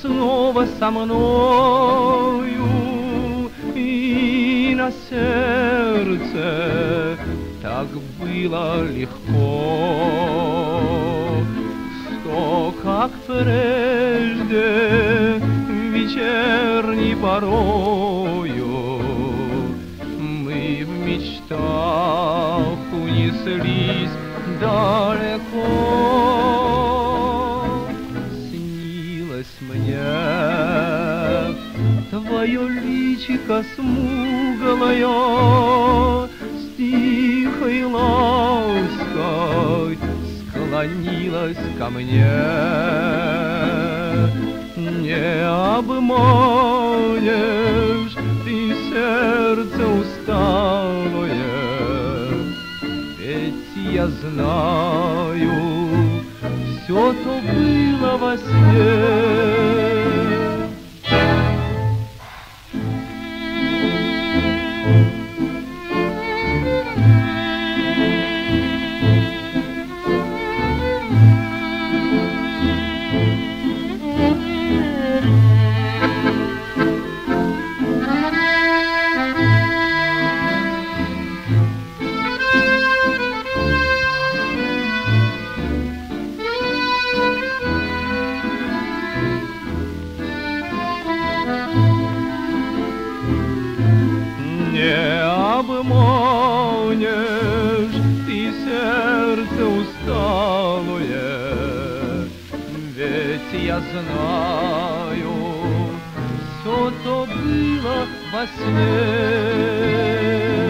снова со мною, и на сердце так было легко, что, как прежде, вечерней порою мы в мечтах унеслись далеко. Снилось мне твое личико смуглое, с тихой лаской склонилась ко мне. Не обманешь ты сердце усталое, ведь я знаю, все то было во сне. Не обманешь ты сердце усталое, ведь я знаю, все то было во сне.